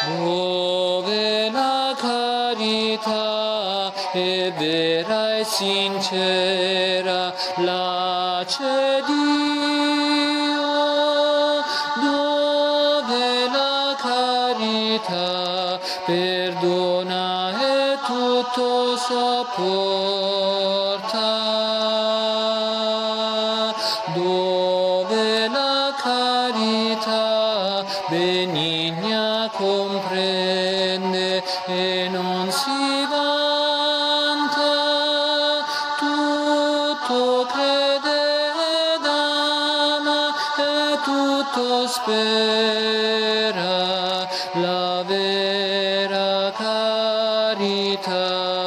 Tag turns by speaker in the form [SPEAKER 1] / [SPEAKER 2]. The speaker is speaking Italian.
[SPEAKER 1] dove la carità è vera e sincera, là c'è Dio, dove la carità perdona e tutto sopporta, dove la carità benigna comprende e non si vanta, tutto crede ed ama e tutto spera, la vera carità.